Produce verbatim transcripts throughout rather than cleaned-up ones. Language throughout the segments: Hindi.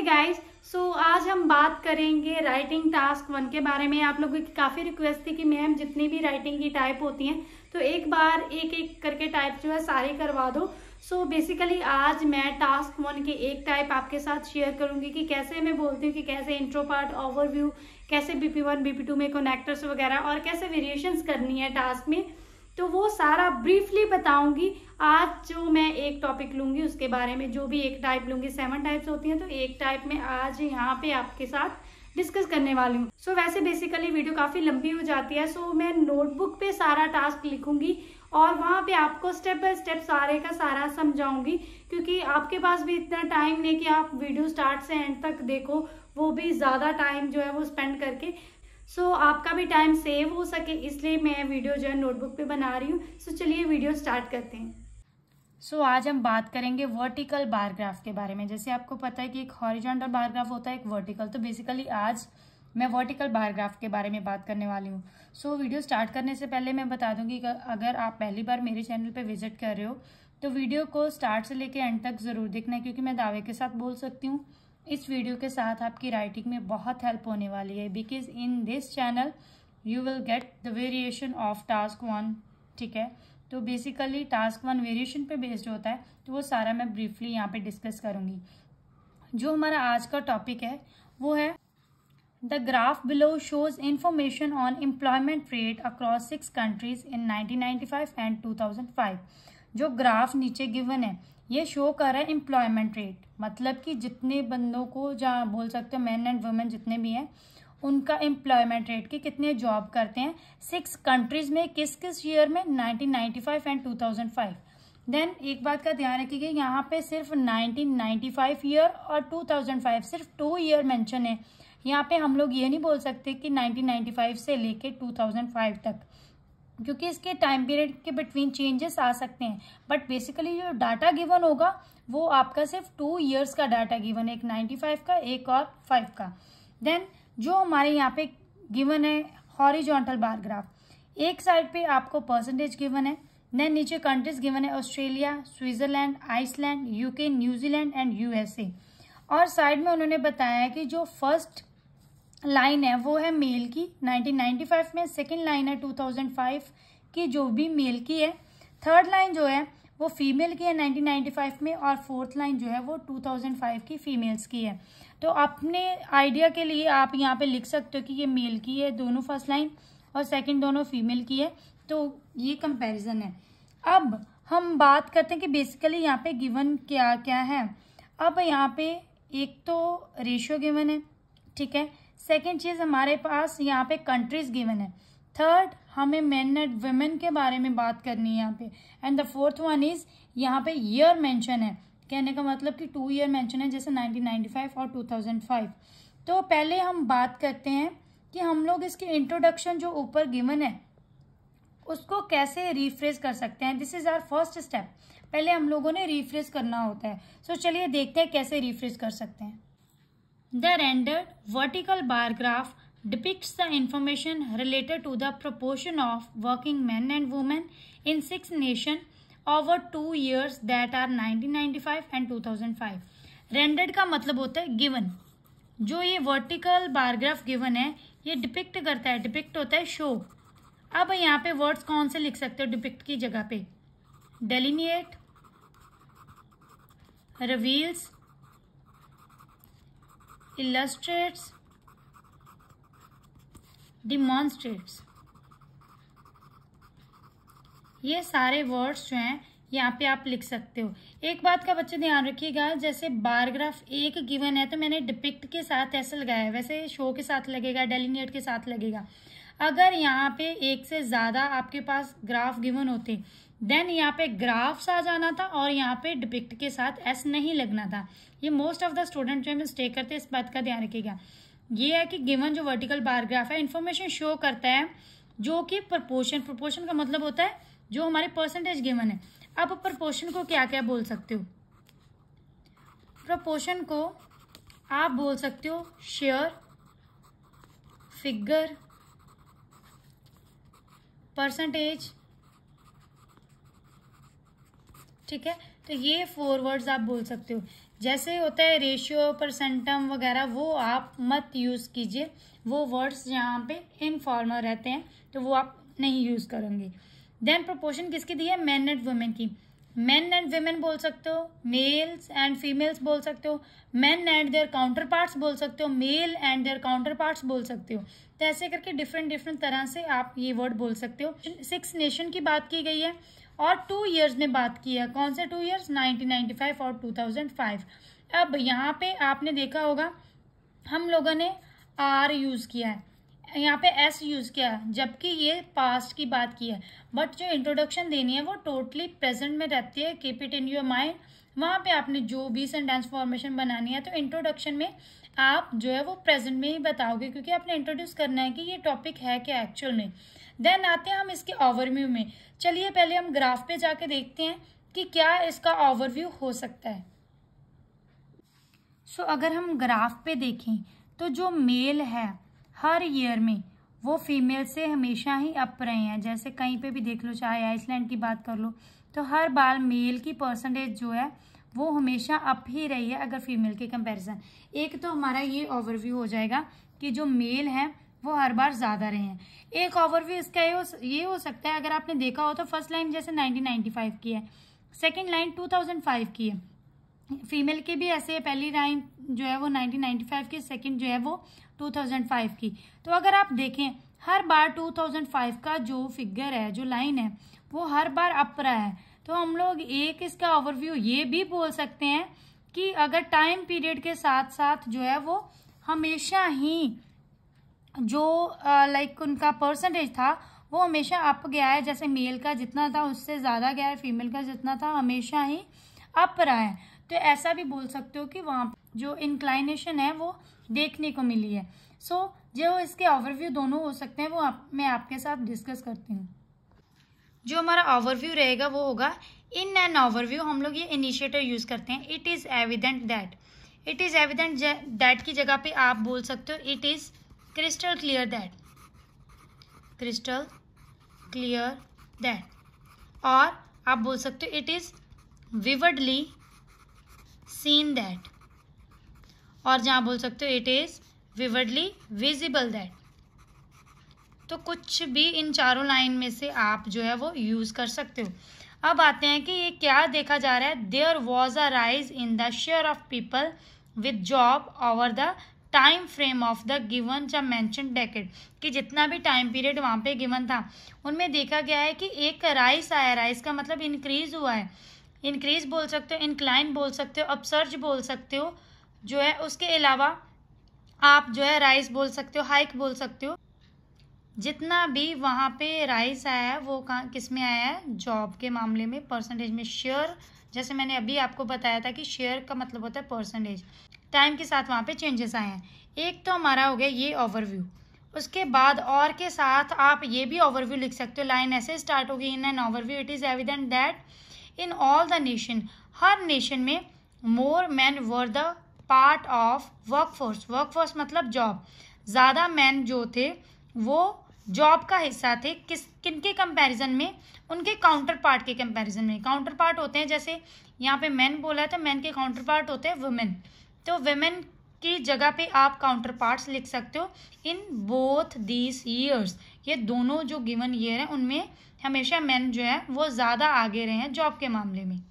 गाइस, सो आज हम बात करेंगे राइटिंग टास्क वन के बारे में। आप लोगों की काफ़ी रिक्वेस्ट थी कि मैम जितनी भी राइटिंग की टाइप होती हैं तो एक बार एक एक करके टाइप जो है सारे करवा दो। सो so बेसिकली आज मैं टास्क वन की एक टाइप आपके साथ शेयर करूंगी कि कैसे मैं बोलती हूँ कि कैसे इंट्रो पार्ट, ओवरव्यू, कैसे बीपी वन बीपी टू में कनेक्टर्स वगैरह और कैसे वेरिएशंस करनी है टास्क में, तो वो सारा ब्रीफली बताऊंगी। आज जो मैं एक टॉपिक लूंगी उसके बारे में, जो भी एक टाइप लूंगी, सेवन टाइप्स होती हैं तो एक टाइप में आज यहाँ पे आपके साथ डिस्कस करने वाली हूँ। सो so, वैसे बेसिकली वीडियो काफी लंबी हो जाती है, सो so, मैं नोटबुक पे सारा टास्क लिखूंगी और वहां पे आपको स्टेप बाय स्टेप सारे का सारा समझाऊंगी, क्योंकि आपके पास भी इतना टाइम नहीं कि आप वीडियो स्टार्ट से एंड तक देखो, वो भी ज्यादा टाइम जो है वो स्पेंड करके। सो so, आपका भी टाइम सेव हो सके, इसलिए मैं वीडियो जो है नोटबुक पे बना रही हूँ। सो so, चलिए वीडियो स्टार्ट करते हैं। सो so, आज हम बात करेंगे वर्टिकल बार ग्राफ के बारे में। जैसे आपको पता है कि एक हॉरिजॉन्टल बार ग्राफ होता है, एक वर्टिकल, तो बेसिकली आज मैं वर्टिकल बार ग्राफ के बारे में बात करने वाली हूँ। सो so, वीडियो स्टार्ट करने से पहले मैं बता दूंगी कि अगर आप पहली बार मेरे चैनल पे विजिट कर रहे हो तो वीडियो को स्टार्ट से लेकर एंड तक जरूर देखना है, क्योंकि मैं दावे के साथ बोल सकती हूँ इस वीडियो के साथ आपकी राइटिंग में बहुत हेल्प होने वाली है, because in this channel you will get the variation of task one. ठीक है, तो बेसिकली टास्क वन वेरिएशन पे बेस्ड होता है, तो वो सारा मैं ब्रीफली यहाँ पे डिस्कस करूंगी। जो हमारा आज का टॉपिक है वो है the graph below shows information on employment rate across six countries in nineteen ninety five and two thousand five. जो ग्राफ नीचे गिवन है ये शो कर रहा है एम्प्लॉयमेंट रेट, मतलब कि जितने बंदों को, जहाँ बोल सकते हो मैन एंड वुमेन जितने भी हैं, उनका एम्प्लॉयमेंट रेट के कितने जॉब करते हैं सिक्स कंट्रीज में, किस किस ईयर में, nineteen ninety five and two thousand five. Then एक बात का ध्यान रखिएगा, यहाँ पे सिर्फ नाइनटीन नाइंटी फाइव ईयर और टू थाउजेंड फाइव सिर्फ टू ईयर मेंशन है। यहाँ पे हम लोग ये नहीं बोल सकते कि नाइनटीन नाइंटी फाइव से लेके टू थाउजेंड फाइव तक, क्योंकि इसके टाइम पीरियड के बिटवीन चेंजेस आ सकते हैं, बट बेसिकली जो डाटा गिवन होगा वो आपका सिर्फ टू इयर्स का डाटा गिवन है, एक नाइंटी फाइव का, एक और फाइव का। देन जो हमारे यहाँ पे गिवन है हॉरिजॉन्टल बार ग्राफ, एक साइड पे आपको परसेंटेज गिवन है, देन नीचे कंट्रीज गिवन है Australia, Switzerland, Iceland, UK, New Zealand and USA, और साइड में उन्होंने बताया है कि जो फर्स्ट लाइन है वो है मेल की नाइनटीन नाइंटी फाइव में, सेकेंड लाइन है टू थाउजेंड फाइव की जो भी मेल की है, थर्ड लाइन जो है वो फीमेल की है नाइनटीन नाइंटी फाइव में, और फोर्थ लाइन जो है वो टू थाउजेंड फाइव की फीमेल्स की है। तो अपने आइडिया के लिए आप यहाँ पे लिख सकते हो कि ये मेल की है दोनों फर्स्ट लाइन और सेकंड दोनों फीमेल की है, तो ये कंपैरिजन है। अब हम बात करते हैं कि बेसिकली यहाँ पे गिवन क्या क्या है। अब यहाँ पे एक तो रेशियो गिवन है, ठीक है, सेकेंड चीज हमारे पास यहाँ पे कंट्रीज गिवन है, थर्ड हमें मेन एंड वुमेन के बारे में बात करनी है यहाँ पे, and the fourth one is यहाँ पे ईयर मेंशन है, कहने का मतलब कि टू ईयर मेंशन है, जैसे नाइनटीन नाइंटी फाइव और टू थाउजेंड फाइव। तो पहले हम बात करते हैं कि हम लोग इसकी इंट्रोडक्शन जो ऊपर गिवन है उसको कैसे रिफ्रेश कर सकते हैं। This is our first step, पहले हम लोगों ने रिफ्रेश करना होता है। सो so, चलिए देखते हैं कैसे रिफ्रेश कर सकते हैं। The rendered vertical bar graph depicts the information related to the proportion of working men and women in six nations over two years that are nineteen ninety five and two thousand five. Rendered का मतलब होता है given. जो ये vertical bar graph given है ये डिपिक्ट करता है, डिपिक्ट होता है शो। अब यहाँ पे वर्ड्स कौन से लिख सकते हो डिपिक्ट की जगह पे? डेलिनिएट, रिवील्स, illustrates, demonstrates, ये सारे वर्ड्स जो हैं यहाँ पे आप लिख सकते हो। एक बात का बच्चे ध्यान रखिएगा, जैसे बार ग्राफ एक गिवन है तो मैंने डिपिक्ट के साथ ऐसे लगाया है, वैसे शो के साथ लगेगा, डेलिनेट के साथ लगेगा। अगर यहाँ पे एक से ज्यादा आपके पास ग्राफ गिवन होते देन यहाँ पे ग्राफ्स आ जाना था और यहाँ पे डिपिक्ट के साथ एस नहीं लगना था। ये मोस्ट ऑफ द स्टूडेंट जो है मिस्टेक करते हैं, इस बात का ध्यान रखिएगा। ये है कि गिवन जो वर्टिकल बार ग्राफ है इंफॉर्मेशन शो करता है जो कि प्रोपोर्शन, प्रोपोर्शन का मतलब होता है जो हमारे परसेंटेज गिवन है। अब प्रोपोर्शन को क्या क्या बोल सकते हो? प्रोपोर्शन को आप बोल सकते हो शेयर, फिगर, परसेंटेज, ठीक है, तो ये फोर वर्ड्स आप बोल सकते हो। जैसे होता है रेशियो, परसेंटम वगैरह, वो आप मत यूज़ कीजिए। वो वर्ड्स यहाँ पे इनफॉर्मल रहते हैं तो वो आप नहीं यूज़ करेंगे। देन प्रोपोर्शन किसकी दी है? मैन एंड वुमेन की। मैन एंड वुमेन बोल सकते हो, मेल्स एंड फीमेल्स बोल सकते हो, man and their counterparts बोल सकते हो, male and their counterparts बोल सकते हो। तो ऐसे करके डिफरेंट डिफरेंट तरह से आप ये वर्ड बोल सकते हो। सिक्स नेशन की बात की गई है और टू इयर्स में बात की है। कौन से two years? Nineteen ninety five और टू थाउजेंड फाइव। अब यहाँ पे आपने देखा होगा हम लोगों ने आर यूज़ किया है, यहाँ पे एस यूज़ किया है, जबकि ये पास्ट की बात की है। बट जो इंट्रोडक्शन देनी है वो टोटली प्रेजेंट में रहती है। Keep it in your mind. वहाँ पे आपने जो भी सेंटेंस फॉर्मेशन बनानी है तो इंट्रोडक्शन में आप जो है वो प्रेजेंट में ही बताओगे, क्योंकि आपने इंट्रोड्यूस करना है कि ये टॉपिक है क्या एक्चुअल में। देन आते हैं हम इसके ओवरव्यू में। चलिए पहले हम ग्राफ पे जाके देखते हैं कि क्या इसका ओवरव्यू हो सकता है। सो so, अगर हम ग्राफ पे देखें तो जो मेल है हर ईयर में वो फीमेल से हमेशा ही अप रहे हैं। जैसे कहीं पे भी देख लो, चाहे आइसलैंड की बात कर लो, तो हर बार मेल की परसेंटेज जो है वो हमेशा अप ही रही है अगर फीमेल के कंपैरिजन। एक तो हमारा ये ओवरव्यू हो जाएगा कि जो मेल है वो हर बार ज़्यादा रहे हैं। एक ओवरव्यू इसका ये हो, ये हो सकता है, अगर आपने देखा हो तो फर्स्ट लाइन जैसे नाइनटीन नाइंटी फाइव की है, second line two thousand five की है, फीमेल की भी ऐसे है, पहली लाइन जो है वो नाइनटीन नाइंटी फाइव की, सेकंड जो है वो टू थाउजेंड फाइव की। तो अगर आप देखें हर बार टू थाउजेंड फाइव का जो फिगर है, जो लाइन है, वो हर बार अप रहा है। तो हम लोग एक इसका ओवरव्यू ये भी बोल सकते हैं कि अगर टाइम पीरियड के साथ साथ जो है वो हमेशा ही जो लाइक उनका परसेंटेज था वो हमेशा अप गया है। जैसे मेल का जितना था उससे ज़्यादा गया है, फीमेल का जितना था हमेशा ही अप रहा है। तो ऐसा भी बोल सकते हो कि वहाँ जो इंक्लाइनेशन है वो देखने को मिली है। सो so, जो इसके ओवरव्यू दोनों हो सकते हैं वो आप, मैं आपके साथ डिस्कस करती हूँ। जो हमारा ओवरव्यू रहेगा वो होगा इन एन ओवरव्यू। हम लोग ये इनिशिएटर यूज़ करते हैं। It is evident that, it is evident that की जगह पे आप बोल सकते हो it is crystal clear that, crystal clear that, और आप बोल सकते हो it is vividly seen that, और जहाँ बोल सकते हो it is vividly visible that. तो कुछ भी इन चारों लाइन में से आप जो है वो यूज़ कर सकते हो। अब आते हैं कि ये क्या देखा जा रहा है। There was a rise in the share of people with job over the time frame of the given या मैंशन डेकेड, कि जितना भी टाइम पीरियड वहाँ पे गिवन था उनमें देखा गया है कि एक राइज आया। राइज का मतलब इंक्रीज हुआ है, इंक्रीज बोल सकते हो, इंक्लाइन बोल सकते हो, अपसर्ज बोल सकते हो जो है। उसके अलावा आप जो है राइज बोल सकते हो, हाइक बोल सकते हो। जितना भी वहाँ पे राइज आया है वो कहाँ किस में आया है? जॉब के मामले में, परसेंटेज में। शेयर, जैसे मैंने अभी आपको बताया था कि शेयर का मतलब होता है परसेंटेज। टाइम के साथ वहाँ पे चेंजेस आए हैं। एक तो हमारा हो गया ये ओवरव्यू। उसके बाद और के साथ आप ये भी ओवरव्यू लिख सकते हो। लाइन ऐसे स्टार्ट होगी, in an overview it is evident that in all the nation, हर नेशन में more man were the part of workforce. Workforce मतलब जॉब। ज़्यादा मैन जो थे वो जॉब का हिस्सा थे। किस किन के कंपैरिजन में? उनके काउंटर पार्ट के कंपैरिजन में। काउंटर पार्ट होते हैं, जैसे यहाँ पे मैन बोला है तो मैन के काउंटर पार्ट होते हैं वुमेन। तो वुमेन की जगह पे आप काउंटर पार्ट्स लिख सकते हो इन बोथ दीज ईयर्स। ये दोनों जो गिवन ईयर है उनमें हमेशा मैन जो है वो ज़्यादा आगे रहे हैं जॉब के मामले में।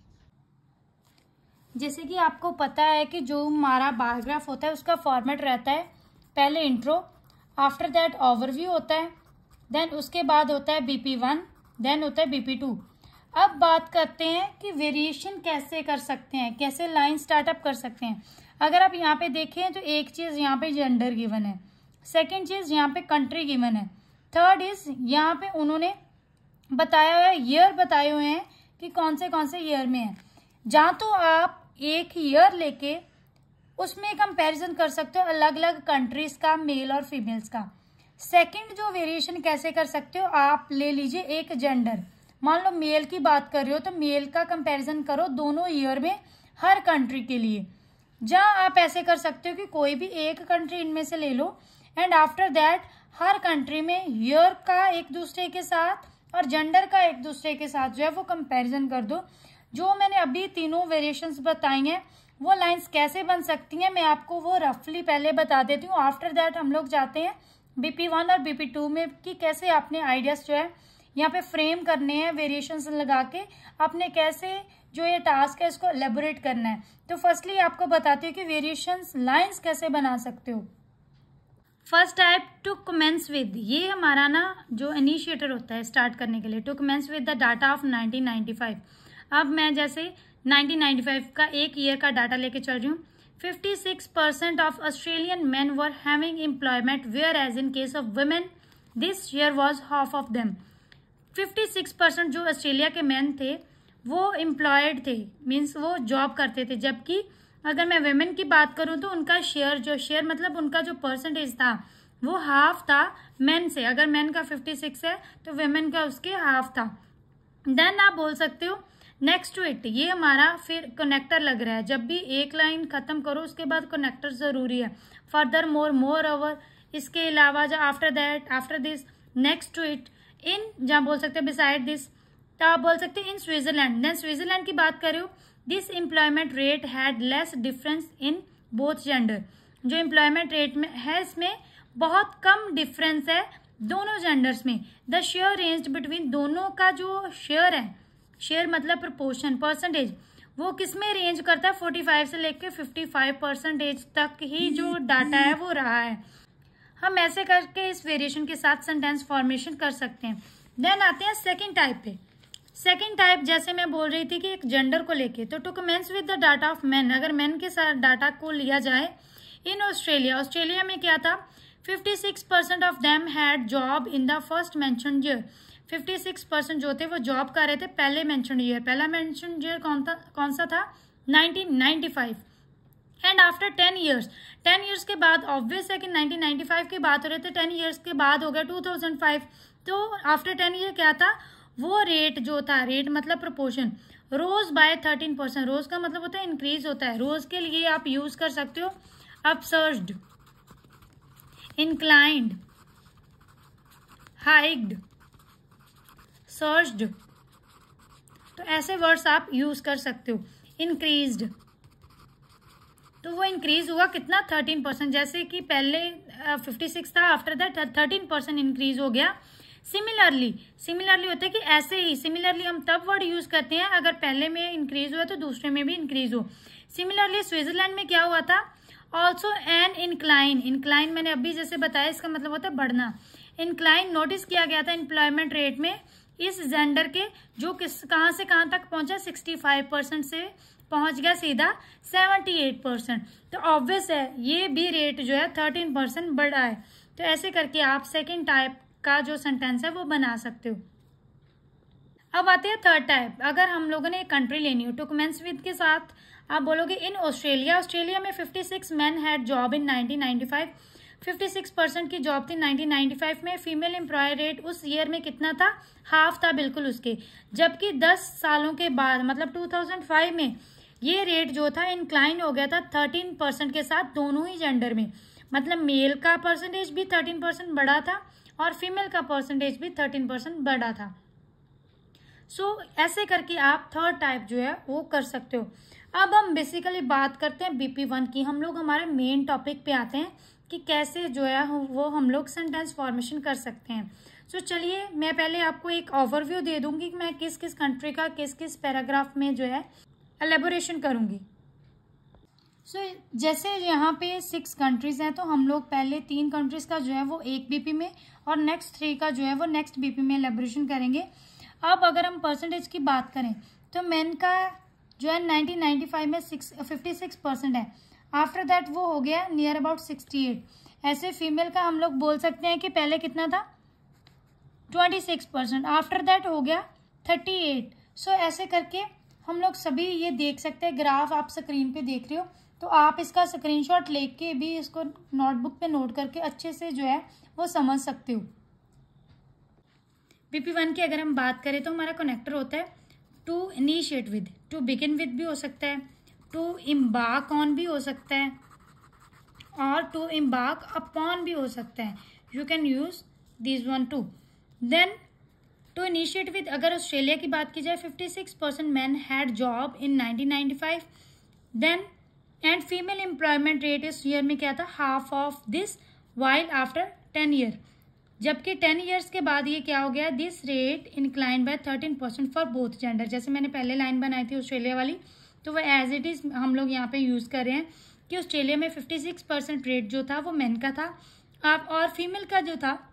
जैसे कि आपको पता है कि जो हमारा बायोग्राफ होता है उसका फॉर्मेट रहता है, पहले इंट्रो, आफ्टर दैट ओवरव्यू होता है, देन उसके बाद होता है बीपी वन, देन होता है बीपी टू। अब बात करते हैं कि वेरिएशन कैसे कर सकते हैं, कैसे लाइन स्टार्टअप कर सकते हैं। अगर आप यहाँ पे देखें तो एक चीज़ यहाँ पे जेंडर गिवन है, सेकेंड चीज़ यहाँ पे कंट्री गिवन है, थर्ड इज यहाँ पे उन्होंने बताया हुआ है, ईयर बताए हुए हैं कि कौन से कौन से ईयर में है। जहाँ तो आप एक ईयर लेके उसमें कंपैरिजन कर सकते हो अलग अलग कंट्रीज का, मेल और फीमेल्स का। सेकंड जो वेरिएशन कैसे कर सकते हो, आप ले लीजिए एक जेंडर, मान लो मेल की बात कर रहे हो तो मेल का कंपैरिजन करो दोनों ईयर में हर कंट्री के लिए। जहाँ आप ऐसे कर सकते हो कि कोई भी एक कंट्री इनमें से ले लो एंड आफ्टर दैट हर कंट्री में ईयर का एक दूसरे के साथ और जेंडर का एक दूसरे के साथ जो है वो कंपैरिजन कर दो। जो मैंने अभी तीनों वेरिएशंस बताई हैं वो लाइंस कैसे बन सकती हैं मैं आपको वो रफली पहले बता देती हूँ। आफ्टर दैट हम लोग जाते हैं बीपी वन और बीपी टू में कि कैसे आपने आइडियाज जो है यहाँ पे फ्रेम करने हैं, वेरिएशंस लगा के आपने कैसे जो ये टास्क है इसको एलेबोरेट करना है। तो फर्स्टली आपको बताती हूँ कि वेरिएशंस लाइंस कैसे बना सकते हो। First type to commence with, ये हमारा ना जो इनिशिएटर होता है स्टार्ट करने के लिए, to commence with the data of nineteen ninety five. अब मैं जैसे नाइनटीन नाइंटी फाइव का एक ईयर का डाटा लेके चल रही हूँ। Fifty six percent of Australian men were having employment whereas in case of women this year was half of them. Fifty six percent जो ऑस्ट्रेलिया के मेन थे वो एम्प्लॉयड थे, मीन्स वो जॉब करते थे, जबकि अगर मैं वेमेन की बात करूं तो उनका शेयर जो शेयर मतलब उनका जो परसेंटेज था वो हाफ था मेन से। अगर मेन का फिफ्टी सिक्स है तो वेमेन का उसके हाफ था। देन आप बोल सकते हो नेक्स्ट टू इट, ये हमारा फिर कनेक्टर लग रहा है। जब भी एक लाइन खत्म करो उसके बाद कनेक्टर जरूरी है। फर्दर मोर, मोर ओवर, इसके अलावा जो after that, after this, next to it, in, जहाँ बोल सकते हैं बिसाइड दिस, तो आप बोल सकते हैं इन स्विट्जरलैंड। देन स्विट्जरलैंड की बात करें, this employment rate had less difference in both gender. जो एम्प्लॉयमेंट रेट में है इसमें बहुत कम डिफरेंस है दोनों जेंडर्स में। द शेयर रेंज बिटवीन, दोनों का जो शेयर है, शेयर मतलब प्रोपोर्शन, परसेंटेज, वो किस में रेंज करता है, फोर्टी फाइव से लेकर फिफ्टी फाइव परसेंटेज तक ही जो डाटा है वो रहा है। हम ऐसे करके इस वेरिएशन के साथ सेंटेंस फॉर्मेशन कर सकते हैं। देन आते हैं सेकंड टाइप पे। सेकंड टाइप जैसे मैं बोल रही थी कि एक जेंडर को लेके, तो to commence with the data of men, अगर मेन के साथ डाटा को लिया जाए इन ऑस्ट्रेलिया, ऑस्ट्रेलिया में क्या था, fifty six percent of them had job in the first mentioned year. Fifty six percent जो थे वो जॉब कर रहे थे पहले मेंशन्ड ईयर। पहला मेंशन्ड ईयर कौन था, कौन सा था, nineteen ninety five. And after ten years, ten years के बाद, ऑब्वियस है कि नाइनटीन नाइंटी फाइव की बात हो रही थी, टेन ईयर्स के बाद हो गया टू थाउजेंड फाइव। तो आफ्टर टेन ईयर क्या था, वो रेट जो था, रेट मतलब proportion, rose by thirteen percent. Rose का मतलब होता है इंक्रीज होता है। रोज के लिए आप यूज कर सकते हो अपसर्ज्ड, इंक्लाइंड, हाइक्ड, सर्ज्ड, तो ऐसे वर्ड्स आप यूज कर सकते हो। इंक्रीज्ड, तो वो इंक्रीज हुआ कितना, थर्टीन परसेंट। जैसे कि पहले फिफ्टी सिक्स था, after that thirteen percent increase हो गया। सिमिलरली, सिमिलरली होता है कि ऐसे ही, सिमिलरली हम तब वर्ड यूज करते हैं अगर पहले में इंक्रीज हुआ तो दूसरे में भी इंक्रीज हो। सिमिलरली स्विट्जरलैंड में क्या हुआ था, ऑल्सो एन इंक्लाइन, इंक्लाइन मैंने अभी जैसे बताया इसका मतलब होता है बढ़ना। इंक्लाइन नोटिस किया गया था एम्प्लॉयमेंट रेट में इस जेंडर के, जो किस कहाँ से कहाँ तक पहुंचा, सिक्सटी फाइव परसेंट से पहुंच गया सीधा सेवेंटी एट परसेंट। तो ऑब्वियस है ये भी रेट जो है थर्टीन परसेंट बढ़ा है। तो ऐसे करके आप सेकेंड टाइप का जो सेंटेंस है वो बना सकते हो। अब आते हैं थर्ड टाइप। अगर हम लोगों ने एक कंट्री लेनी हो, टू कमेंस विद के साथ आप बोलोगे इन ऑस्ट्रेलिया, ऑस्ट्रेलिया में fifty six man had job in nineteen ninety five. Fifty six percent की जॉब थी नाइनटीन नाइंटी फाइव में। फीमेल एम्प्लॉय रेट उस ईयर में कितना था, हाफ था बिल्कुल उसके। जबकि दस सालों के बाद मतलब टू थाउजेंड फाइव में ये रेट जो था इंक्लाइन हो गया था थर्टीन परसेंट के साथ दोनों ही जेंडर में। मतलब मेल का परसेंटेज भी थर्टीन परसेंट बढ़ा था और फीमेल का परसेंटेज भी थर्टीन परसेंट बढ़ा था। सो so, ऐसे करके आप थर्ड टाइप जो है वो कर सकते हो। अब हम बेसिकली बात करते हैं बीपी वन की। हम लोग हमारे मेन टॉपिक पे आते हैं कि कैसे जो है वो हम लोग सेंटेंस फॉर्मेशन कर सकते हैं। सो so, चलिए मैं पहले आपको एक ओवरव्यू दे दूंगी कि मैं किस किस कंट्री का किस किस पैराग्राफ में जो है एलेबोरेशन करूंगी। सो so, जैसे यहाँ पे सिक्स कंट्रीज हैं तो हम लोग पहले तीन कंट्रीज का जो है वो एक बीपी में और नेक्स्ट थ्री का जो है वो नेक्स्ट बीपी में एलेबोरेशन करेंगे। अब अगर हम परसेंटेज की बात करें तो मेन का जो है नाइनटीन नाइंटी फाइव में सिक्स फिफ्टी सिक्स परसेंट है। आफ्टर दैट वो हो गया नियर अबाउट सिक्सटी एट। ऐसे फीमेल का हम लोग बोल सकते हैं कि पहले कितना था, twenty six percent, after that हो गया थर्टी एट। सो ऐसे करके हम लोग सभी ये देख सकते हैं। ग्राफ आप स्क्रीन पे देख रहे हो तो आप इसका स्क्रीनशॉट लेके भी इसको नोटबुक पे नोट करके अच्छे से जो है वो समझ सकते हो। बीपी वन की अगर हम बात करें तो हमारा कनेक्टर होता है to initiate with, to begin with भी हो सकता है, टू इम्बार्क ऑन भी हो सकता है और टू इम्बार्क अपॉन भी हो सकता है। You can use this one too. Then to initiate with, अगर ऑस्ट्रेलिया की बात की जाए fifty six percent man had job in nineteen ninety five. Then and female employment rate इस ईयर में क्या था, half of this, while after ten year, जबकि टेन ईयर्स के बाद ये क्या हो गया, this rate incline by thirteen percent for both gender. जैसे मैंने पहले लाइन बनाई थी ऑस्ट्रेलिया वाली, तो वो एज इट इज हम लोग यहाँ पे यूज कर रहे हैं कि ऑस्ट्रेलिया में फिफ्टी सिक्स परसेंट रेट जो था वो मेन का था, आप और फीमेल का जो था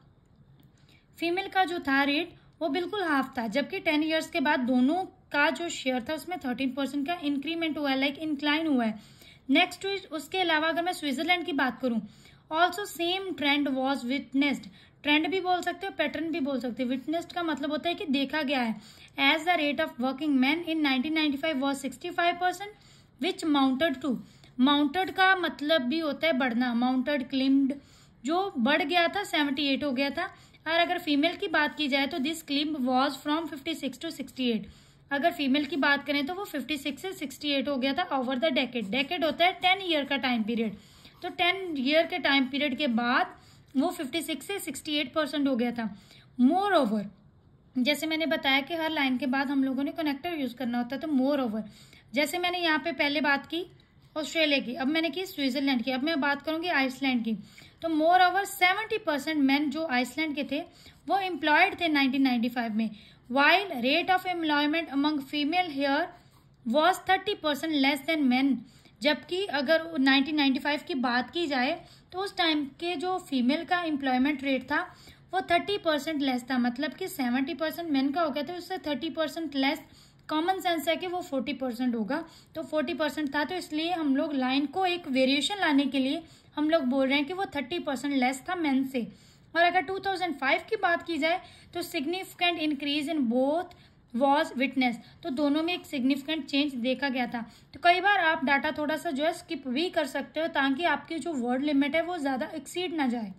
फीमेल का जो था रेट वो बिल्कुल हाफ था, जबकि टेन ईयर्स के बाद दोनों का जो शेयर था उसमें थर्टीन परसेंट का इंक्रीमेंट हुआ है, लाइक इंक्लाइन हुआ है। नेक्स्ट उसके अलावा अगर मैं स्विट्जरलैंड की बात करूं, also same trend was witnessed, trend भी बोल सकते हो, पैटर्न भी बोल सकते हो। विटनेस्ड का मतलब होता है कि देखा गया है। As the rate of working man in nineteen ninety five was sixty five percent which mounted to, mounted का मतलब भी होता है बढ़ना, माउंटेड क्लिम्ड, जो बढ़ गया था सेवेंटी एट हो गया था। और अगर फीमेल की बात की जाए तो this climb was from fifty six to sixty eight, अगर फीमेल की बात करें तो वो फिफ्टी सिक्स से सिक्सटी एट हो गया था ओवर द डेकेड। डेकेड होता है टेन ईयर का टाइम पीरियड, तो टेन ईयर के टाइम पीरियड के बाद वो फिफ्टी सिक्स से सिक्सटी एट परसेंट हो गया था। मोर ओवर, जैसे मैंने बताया कि हर लाइन के बाद हम लोगों ने कनेक्टर यूज करना होता है, तो मोर ओवर, जैसे मैंने यहाँ पे पहले बात की ऑस्ट्रेलिया की, अब मैंने की स्विट्जरलैंड की, अब मैं बात करूंगी आइसलैंड की। तो moreover seventy percent man जो आइसलैंड के थे वो एम्प्लॉयड थे नाइनटीन नाइंटी फाइव में, while rate of employment among female here was thirty percent less than man, जबकि अगर नाइनटीन नाइंटी फाइव की बात की जाए तो उस टाइम के जो फीमेल का एम्प्लॉयमेंट रेट था वो थर्टी परसेंट लेस था, मतलब कि सेवेंटी परसेंट मैन का हो गया था, उससे thirty percent less. Common sense है कि वो फोर्टी परसेंट होगा, तो फोर्टी परसेंट था, तो इसलिए हम लोग लाइन को एक वेरिएशन लाने के लिए हम लोग बोल रहे हैं कि वो थर्टी परसेंट लेस था मेन से। और अगर टू थाउजेंड फाइव की बात की जाए तो significant increase in both was witness, तो दोनों में एक सिग्निफिकेंट चेंज देखा गया था। तो कई बार आप डाटा थोड़ा सा जो है स्किप भी कर सकते हो ताकि आपकी जो वर्ड लिमिट है वो ज़्यादा एक्सीड ना जाए।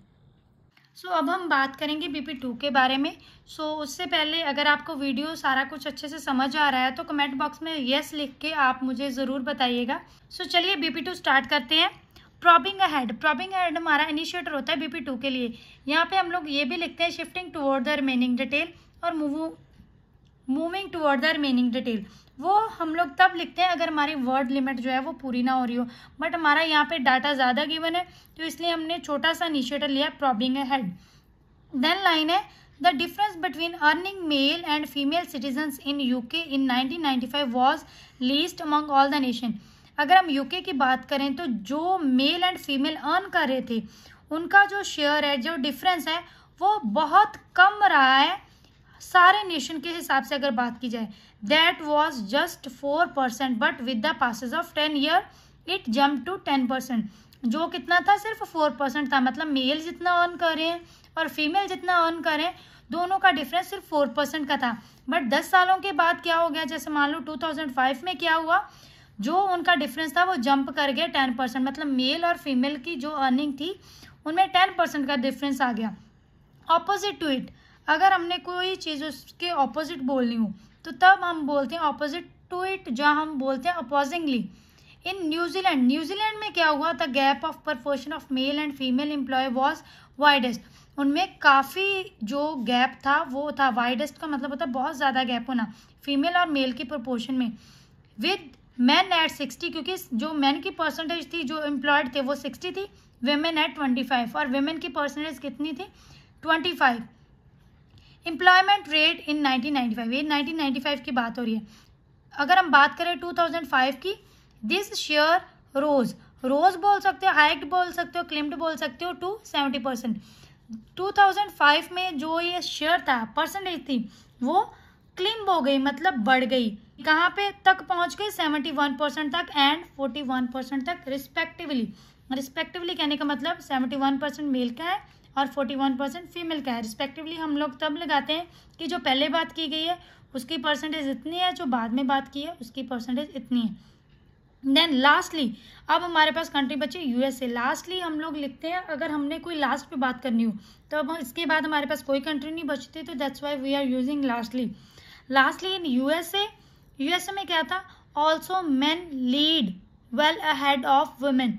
सो so, अब हम बात करेंगे बीपी टू के बारे में। सो so, उससे पहले अगर आपको वीडियो सारा कुछ अच्छे से समझ आ रहा है तो कमेंट बॉक्स में येस लिख के आप मुझे ज़रूर बताइएगा। सो so, चलिए बीपी टू स्टार्ट करते हैं। प्रॉबिंग अहेड, प्रॉबिंग अहेड हमारा इनिशिएटर होता है बीपी टू के लिए। यहाँ पे हम लोग ये भी लिखते हैं shifting toward the remaining detail और move moving toward the remaining detail, वो हम लोग तब लिखते हैं अगर हमारी वर्ड लिमिट जो है वो पूरी ना हो रही हो, बट हमारा यहाँ पे डाटा ज़्यादा गिवन है तो इसलिए हमने छोटा सा इनिशिएटर लिया प्रॉबिंग अहेड। देन लाइन है the difference between earning male and female citizens in UK in nineteen ninety five was least among all the nation. अगर हम यूके की बात करें तो जो मेल एंड फीमेल अर्न कर रहे थे उनका जो शेयर है, जो डिफरेंस है वो बहुत कम रहा है सारे नेशन के हिसाब से अगर बात की जाए। That was just four percent but with the passage of ten year it jump to ten percent, जो कितना था सिर्फ फोर परसेंट था, मतलब मेल जितना अर्न कर रहे हैं और फीमेल जितना अर्न कर रहे हैं दोनों का डिफरेंस सिर्फ फोर परसेंट का था। बट दस सालों के बाद क्या हो गया, जैसे मान लो टू थाउजेंड फाइव में क्या हुआ, जो उनका डिफरेंस था वो जंप कर गया टेन परसेंट, मतलब मेल और फीमेल की जो अर्निंग थी उनमें टेन परसेंट का डिफरेंस आ गया। ऑपोजिट टू इट, अगर हमने कोई चीज़ उसके ऑपोजिट बोलनी हो तो तब हम बोलते हैं ऑपोजिट टू इट, जहाँ हम बोलते हैं अपोजिंगली। इन न्यूजीलैंड, न्यूजीलैंड में क्या हुआ, the gap of proportion of male and female employ was widest, उनमें काफ़ी जो गैप था वो था, वाइडेस्ट का मतलब होता है बहुत ज़्यादा गैप होना फीमेल और मेल की प्रपोर्शन में। विद मैन एट सिक्सटी, क्योंकि जो मैन की परसेंटेज थी जो एम्प्लॉयड थे वो सिक्सटी थी, वेमेन एट ट्वेंटी फाइव, और वेमेन की परसेंटेज कितनी थी, twenty five. Employment rate in nineteen ninety five, ये नाइनटीन नाइंटी फाइव की बात हो रही है। अगर हम बात करें टू थाउजेंड फाइव की, दिस शेयर रोज, रोज बोल सकते हो, हाइक्ड बोल सकते हो, क्लिम्ड बोल सकते हो to seventy percent. Two thousand five में जो ये शेयर था, परसेंटेज थी, वो क्लिम्ब हो गई, मतलब बढ़ गई, कहाँ पे तक पहुंच गई, सेवेंटी वन परसेंट तक एंड फोर्टी वन परसेंट तक रिस्पेक्टिवली। रिस्पेक्टिवली कहने का मतलब सेवेंटी वन परसेंट मेल का है और फोर्टी वन परसेंट फीमेल का है। रिस्पेक्टिवली हम लोग तब लगाते हैं कि जो पहले बात की गई है उसकी परसेंटेज इतनी है, जो बाद में बात की है उसकी परसेंटेज इतनी है। देन लास्टली, अब हमारे पास कंट्री बची यूएसए। लास्टली हम लोग लिखते हैं अगर हमने कोई लास्ट पे बात करनी हो, तो अब इसके बाद हमारे पास कोई कंट्री नहीं बचती, तो that's why we are using lastly. Lastly in USA, USA में क्या था, also men lead well ahead of women.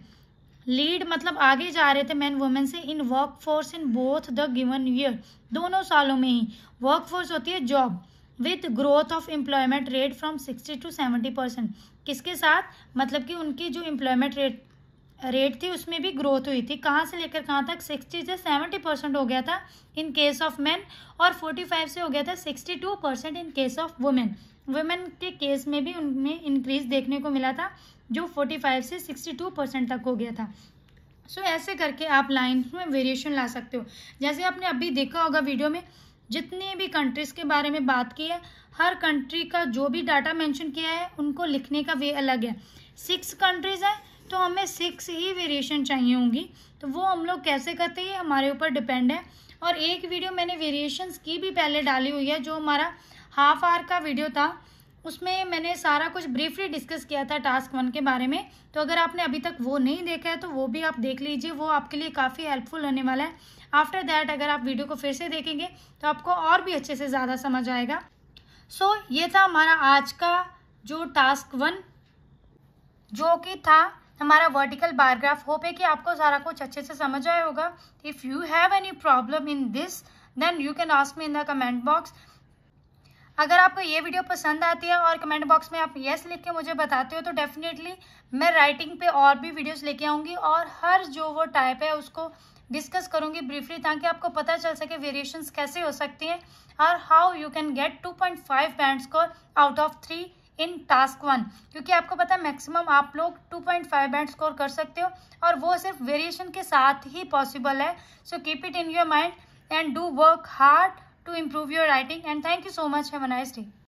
Lead मतलब आगे जा रहे थे मैन वुमेन से in work force in both the given year, दोनों सालों में ही। वर्क फोर्स होती है job, with growth of employment rate from sixty to seventy percent. किसके साथ? मतलब कि उनकी जो एम्प्लॉयमेंट रेट रेट थी उसमें भी ग्रोथ हुई थी। कहाँ से लेकर कहाँ तक? सिक्सटी से सेवेंटी परसेंट हो गया था इन केस ऑफ मैन, और फोर्टी फाइव से हो गया था sixty two percent in case of women. Women के केस में भी उनमें इंक्रीज देखने को मिला था, जो फोर्टी फाइव से सिक्सटी टू परसेंट तक हो गया था। सो so, ऐसे करके आप लाइन्स में वेरिएशन ला सकते हो। जैसे आपने अभी देखा होगा वीडियो में, जितनी भी कंट्रीज़ के बारे में बात की है, हर कंट्री का जो भी डाटा मेंशन किया है उनको लिखने का वे अलग है। सिक्स कंट्रीज़ हैं तो हमें सिक्स ही वेरिएशन चाहिए होंगी, तो वो हम लोग कैसे करते हैं हमारे ऊपर डिपेंड है। और एक वीडियो मैंने वेरिएशंस की भी पहले डाली हुई है, जो हमारा हाफ आवर का वीडियो था, उसमें मैंने सारा कुछ ब्रीफली डिस्कस किया था टास्क वन के बारे में। तो अगर आपने अभी तक वो नहीं देखा है तो वो भी आप देख लीजिए, वो आपके लिए काफ़ी हेल्पफुल होने वाला है। आफ्टर दैट अगर आप वीडियो को फिर से देखेंगे तो आपको और भी अच्छे से ज़्यादा समझ आएगा। सो so, ये था हमारा आज का जो टास्क वन, जो कि था हमारा वर्टिकल बार ग्राफ। होप है कि आपको सारा कुछ अच्छे से समझ आया होगा। If you have any problem in this then you can ask me in the comment box. अगर आपको ये वीडियो पसंद आती है और कमेंट बॉक्स में आप येस लिख के मुझे बताते हो तो डेफिनेटली मैं राइटिंग पे और भी वीडियोस लेके आऊँगी, और हर जो वो टाइप है उसको डिस्कस करूँगी ब्रीफली, ताकि आपको पता चल सके वेरिएशंस कैसे हो सकती हैं और how you can get two point five band score out of three in task one. क्योंकि आपको पता है मैक्सिमम आप लोग two point five band score कर सकते हो, और वो सिर्फ वेरिएशन के साथ ही पॉसिबल है। So keep it in your mind and do work hard to improve your writing, and thank you so much. Have a nice day.